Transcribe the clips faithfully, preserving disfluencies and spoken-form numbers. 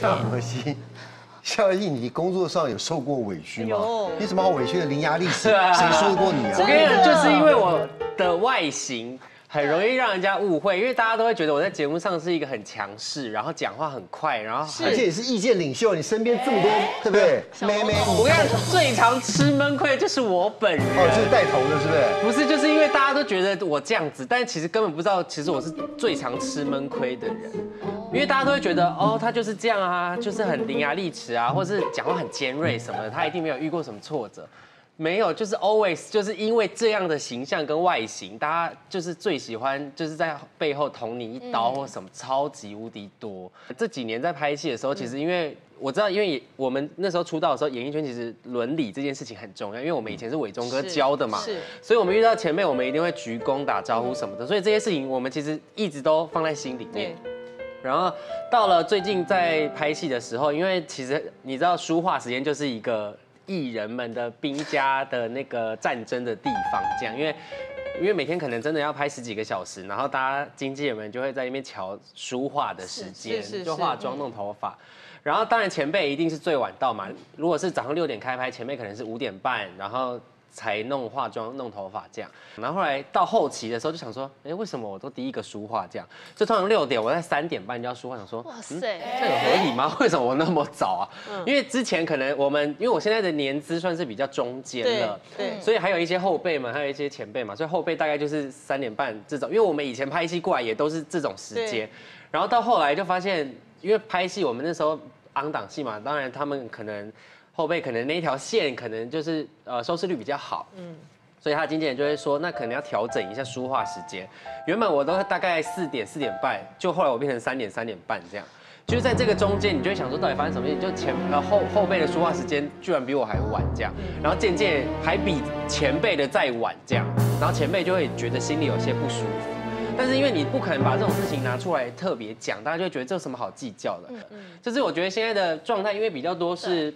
夏荷西，夏荷西，你工作上有受过委屈吗？有。你什么好委屈的？伶牙俐齿，谁说过你啊？ 我跟你讲，就是因为我的外形。 很容易让人家误会，因为大家都会觉得我在节目上是一个很强势，然后讲话很快，然后而且也是意见领袖，你身边这么多，对不对？妹妹， 我跟你讲，最常吃闷亏就是我本人， 哦，就是带头的，是不是？ 不是，就是因为大家都觉得我这样子，但其实根本不知道，其实我是最常吃闷亏的人，因为大家都会觉得，哦，他就是这样啊，就是很伶牙俐齿啊，或是讲话很尖锐什么的，他一定没有遇过什么挫折。 没有，就是 always 就是因为这样的形象跟外形，大家就是最喜欢，就是在背后捅你一刀或什么，超级无敌多。这几年在拍戏的时候，其实因为我知道，因为我们那时候出道的时候，演艺圈其实伦理这件事情很重要，因为我们以前是伟忠哥教的嘛，是，所以我们遇到前辈，我们一定会鞠躬打招呼什么的，所以这些事情我们其实一直都放在心里面。 然后到了最近在拍戏的时候，因为其实你知道，书画时间就是一个。 艺人们的兵家的那个战争的地方，这样，因为因为每天可能真的要拍十几个小时，然后大家经纪人们就会在那边瞧梳化的时间，就化妆弄头发，然后当然前辈一定是最晚到嘛，如果是早上六点开拍，前辈可能是五点半，然后。 才弄化妆、弄头发这样，然后后来到后期的时候就想说，哎，为什么我都第一个梳化这样？就通常六点，我在三点半就要梳化，想说，哇塞，这有合理吗？为什么我那么早啊？因为之前可能我们，因为我现在的年资算是比较中间了，对，所以还有一些后辈们，还有一些前辈嘛，所以后辈大概就是三点半这种，因为我们以前拍戏过来也都是这种时间，然后到后来就发现，因为拍戏我们那时候昂档戏嘛，当然他们可能。 后辈可能那一条线可能就是呃收视率比较好，嗯，所以他经纪人就会说，那可能要调整一下梳化时间。原本我都大概四点四点半，就后来我变成三点三点半这样。就是在这个中间，你就会想说，到底发生什么事情？就前呃后后辈的梳化时间居然比我还晚这样，然后渐渐还比前辈的再晚这样，然后前辈就会觉得心里有些不舒服。 但是因为你不可能把这种事情拿出来特别讲，大家就会觉得这有什么好计较的。嗯嗯，就是我觉得现在的状态，因为比较多是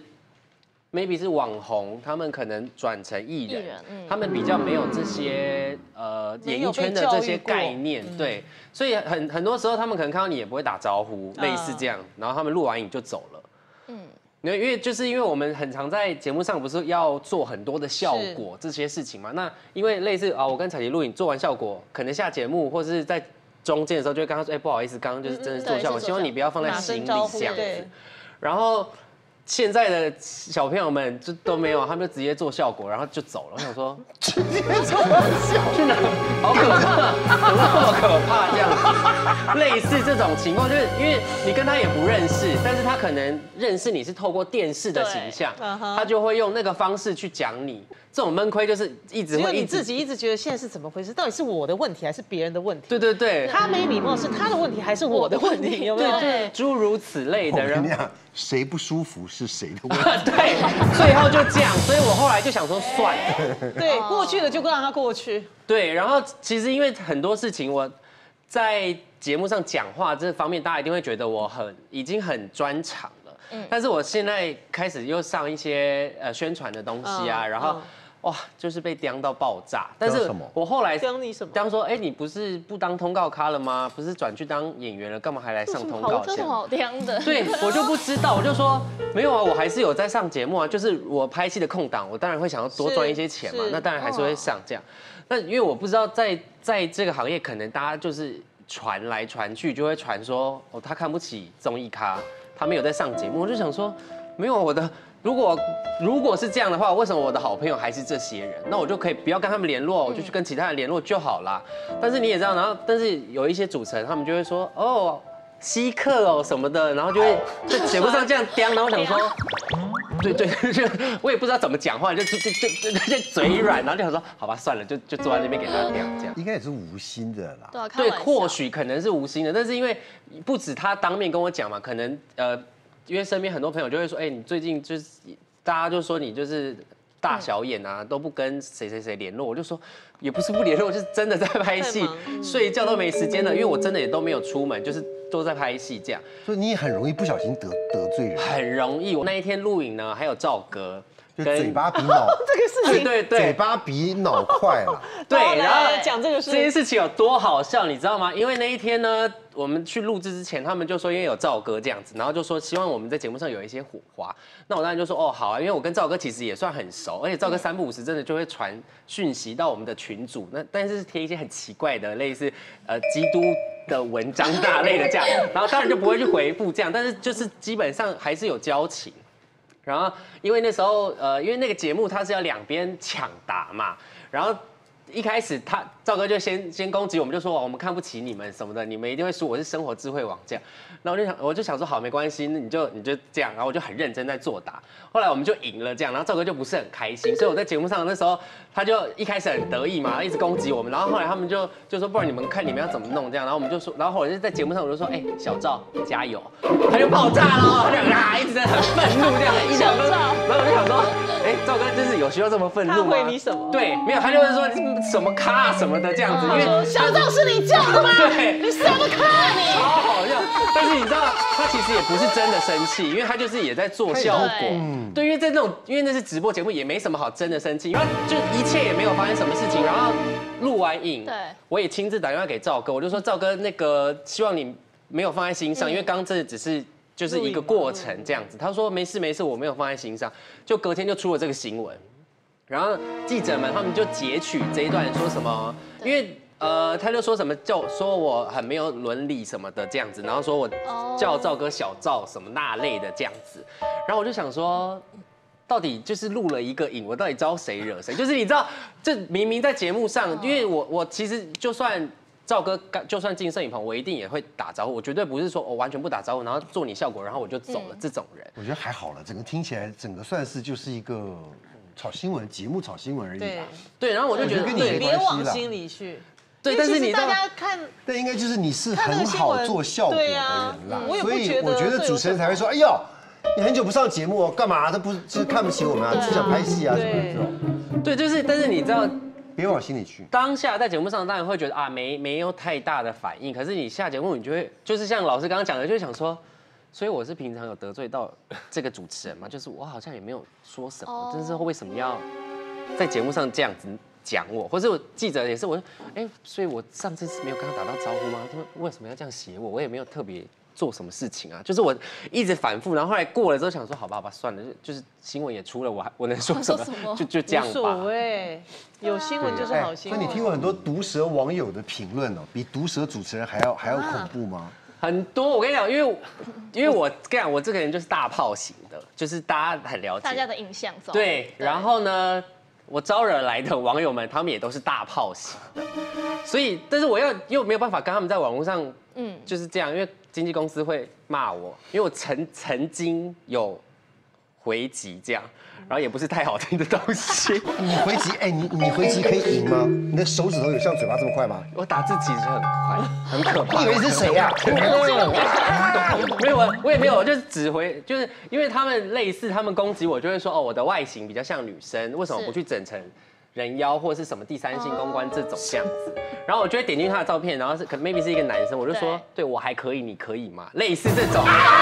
maybe 是网红，他们可能转成艺人，嗯、他们比较没有这些呃演艺圈的这些概念，嗯、对，所以很很多时候他们可能看到你也不会打招呼，嗯、类似这样，然后他们录完影就走了。嗯，因为因为就是因为我们很常在节目上不是要做很多的效果这些事情嘛，那因为类似啊，我跟彩琪录影做完效果，可能下节目或是在中间的时候就会跟他说，哎、欸，不好意思，刚刚就是真的是做效果，希望你不要放在心里这样子，然后。 现在的小朋友们就都没有，他们就直接做效果，然后就走了。我想说，直接做效果，去哪？好可怕，怎么那么可怕这样子？类似这种情况，就是因为你跟他也不认识，但是他可能认识你是透过电视的形象，他就会用那个方式去讲你。这种闷亏就是一直会， 你自己一直觉得现在是怎么回事？到底是我的问题还是别人的问题？ 对对对， 他没礼貌是他的问题还是我的问题？有没有？ 对，诸如此类的人。 谁不舒服是谁的问题。 对，最后就这样，所以我后来就想说算了， 对，过去了就让它过去。 对，然后其实因为很多事情我在节目上讲话这方面，大家一定会觉得我很已经很专长了，嗯，但是我现在开始又上一些呃宣传的东西啊，然后。哇，就是被刁到爆炸。但是我后来刁你什么？ 刁说，哎，你不是不当通告咖了吗？不是转去当演员了，干嘛还来上通告？ 这么好刁的。 对，我就不知道，我就说没有啊，我还是有在上节目啊。就是我拍戏的空档，我当然会想要多赚一些钱嘛，那当然还是会上这样。那因为我不知道在在这个行业，可能大家就是传来传去，就会传说哦，他看不起综艺咖，他没有在上节目。我就想说，没有我的。如果如果是这样的话，为什么我的好朋友还是这些人？那我就可以不要跟他们联络，我就去跟其他人联络就好啦。但是你也知道，然后但是有一些主持人，他们就会说哦，稀客哦什么的，然后就会在节目上这样刁，然后我想说，对对，就我也不知道怎么讲话，就就就就就嘴软，然后就想说，好吧，算了，就就坐在那边给他刁这样。 应该也是无心的啦。 对啊， 对，或许可能是无心的，但是因为不止他当面跟我讲嘛，可能呃。因为身边很多朋友就会说，哎，你最近就是大家就说你就是大小眼啊，都不跟谁谁谁联络。我就说，也不是不联络，就是真的在拍戏，睡觉都没时间了。因为我真的也都没有出门，就是都在拍戏这样。 所以你也很容易不小心得得罪人。 很容易。我那一天录影呢，还有赵哥， 就嘴巴比脑这个事情， 对对嘴巴比脑快了。 对，然后讲这个事， 这件事情有多好笑，你知道吗？因为那一天呢，我们去录制之前，他们就说因为有赵哥这样子，然后就说希望我们在节目上有一些火花。那我当然就说哦好啊，因为我跟赵哥其实也算很熟，而且赵哥三不五时真的就会传讯息到我们的群组，那但是贴一些很奇怪的类似呃基督的文章大类的这样，然后当然就不会去回复这样，但是就是基本上还是有交情。然后因为那时候呃，因为那个节目它是要两边抢答嘛，然后一开始他赵哥就先先攻击我们，就说我们看不起你们什么的，你们一定会输，我是生活智慧网这样。然后我就想我就想说好没关系，那你就你就这样，然后我就很认真在作答。后来我们就赢了这样，然后赵哥就不是很开心，所以我在节目上那时候他就一开始很得意嘛，一直攻击我们，然后后来他们就就说不然你们看你们要怎么弄这样，然后我们就说，然后后来就在节目上我就说哎、欸、小赵加油，他就爆炸了，他就啊一直在很愤怒这样，一两分钟，然后我就想说哎、欸、赵哥真是有需要这么愤怒吗？ 他回你什么？ 对，没有，他就会说什么咖什么的这样子，因为小赵是你叫的吗？ 对， 你什么咖你？ 超好笑，但是你知道他其实也不是真的生气，因为他就是也在做效果。 嗯， 对，因为在那种，因为那是直播节目，也没什么好真的生气，因为就一切也没有发生什么事情。然后录完影， 对， 我也亲自打电话给赵哥，我就说赵哥，那个希望你没有放在心上，因为刚这只是就是一个过程这样子。他说没事没事，我没有放在心上。就隔天就出了这个新闻，然后记者们他们就截取这一段说什么，因为。呃，他就说什么叫说我很没有伦理什么的这样子，然后说我叫赵哥小赵什么那类的这样子，然后我就想说，到底就是录了一个影，我到底招谁惹谁？就是你知道，这明明在节目上，因为我我其实就算赵哥就算进摄影棚，我一定也会打招呼，我绝对不是说我完全不打招呼，然后做你效果，然后我就走了这种人。 我觉得还好了，整个听起来整个算是就是一个炒新闻节目炒新闻而已吧。 对，然后我就觉得对， 别往心里去。 对，但是你大家看， 但应该就是你是很好做效果的人啦， 所以我觉得主持人才会说，哎呦，你很久不上节目哦，干嘛？他不是就是看不起我们啊，只想拍戏啊什么的这种。 对，就是，但是你知道， 别往心里去。 当下在节目上当然会觉得啊，没没有太大的反应，可是你下节目你就会，就是像老师刚刚讲的，就会想说，所以我是平常有得罪到这个主持人嘛，就是我好像也没有说什么，但是为什么要在节目上这样子？讲我，或者我记者也是，我说，哎，所以我上次是没有跟他打到招呼吗？他们为什么要这样写我？我也没有特别做什么事情啊，就是我一直反复，然后后来过了之后想说，好吧，好吧，算了，就就是新闻也出了，我还我能说什么？就就这样吧。无所谓，有新闻就是好新闻。 所以你听过很多毒舌网友的评论哦，比毒舌主持人还要还要恐怖吗？ 很多，我跟你讲，因为因为我跟你讲，我这个人就是大炮型的，就是大家很了解大家的印象中。 对，然后呢？我招惹来的网友们，他们也都是大炮型的，所以，但是我又又没有办法跟他们在网络上，嗯，就是这样，因为经纪公司会骂我，因为我曾曾经有回击这样，然后也不是太好听的东西。 你回击，哎，你你回击可以赢吗？你的手指头有像嘴巴这么快吗？ 我打字其实很快，很可怕。 你以为是谁呀？ 没有，我我也没有，就是只回，就是因为他们类似，他们攻击我，就会说哦，我的外形比较像女生，为什么不去整成人妖或者是什么第三性公关这种这样子？然后我就会点进他的照片，然后是可 maybe 是一个男生，我就说，对我还可以，你可以吗？类似这种，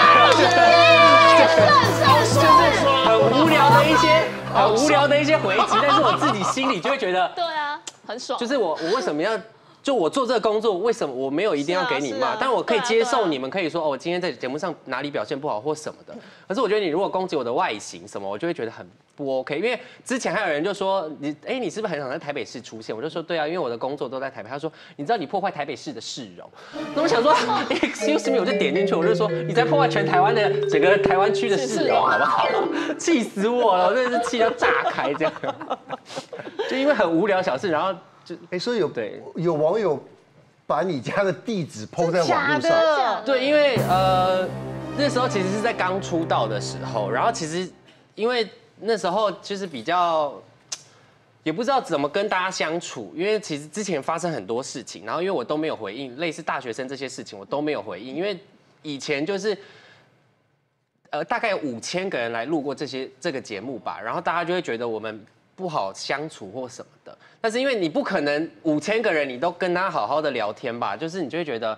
就是很无聊的一些很无聊的一些回击，但是我自己心里就会觉得， 对啊，很爽。 就是我我为什么要？就我做这个工作，为什么我没有一定要给你骂？啊啊、但我可以接受你们可以说哦，我今天在节目上哪里表现不好或什么的。可是我觉得你如果攻击我的外形什么，我就会觉得很不 OK。因为之前还有人就说你，哎、欸，你是不是很想在台北市出现？我就说对啊，因为我的工作都在台北。他说你知道你破坏台北市的市容。那我想说 ，excuse me， 我就点进去，我就说你在破坏全台湾的整个台湾区的市容，好不好？气死我了，我真的是气到炸开这样。就因为很无聊小事，然后。 就哎，所以有对有网友把你家的地址 po 在网络上， 对，因为呃那时候其实是在刚出道的时候，然后其实因为那时候就是比较也不知道怎么跟大家相处，因为其实之前发生很多事情，然后因为我都没有回应，类似大学生这些事情我都没有回应，因为以前就是呃大概有五千个人来录过这些这个节目吧，然后大家就会觉得我们不好相处或什么的。但是因为你不可能五千个人你都跟他好好的聊天吧，就是你就会觉得，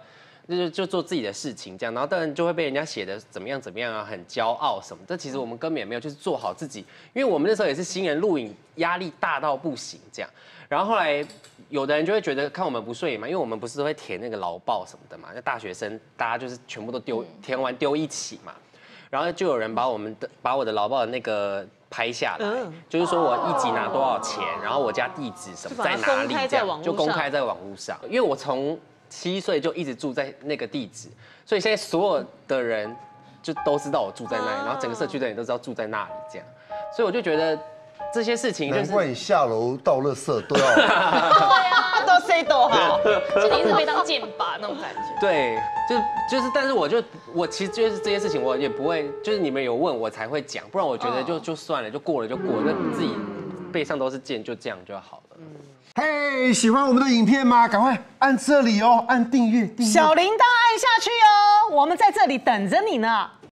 就是就做自己的事情这样，然后当然就会被人家写的怎么样怎么样啊，很骄傲什么。这其实我们根本也没有，就是做好自己，因为我们那时候也是新人录影，压力大到不行这样。然后后来有的人就会觉得看我们不顺眼嘛，因为我们不是都会填那个劳报什么的嘛，那大学生大家就是全部都丢填完丢一起嘛，然后就有人把我们的把我的劳报的那个拍下来，就是说我一集拿多少钱，然后我家地址什么在哪里这样，就公开在网络上。因为我从七岁就一直住在那个地址，所以现在所有的人就都知道我住在那里，然后整个社区的人都知道住在那里这样，所以我就觉得这些事情就是， 难怪你下楼倒垃圾都要， 对呀， 都 say 都好， 就你一直被当箭靶那种感觉。 对，就是就是，但是我就我其实就是这些事情，我也不会，就是你们有问我才会讲，不然我觉得就就算了，就过了就过了，就自己背上都是箭，就这样就好了。 嘿，喜欢我们的影片吗？赶快按这里哦，按订阅，订阅小铃铛按下去哦，我们在这里等着你呢。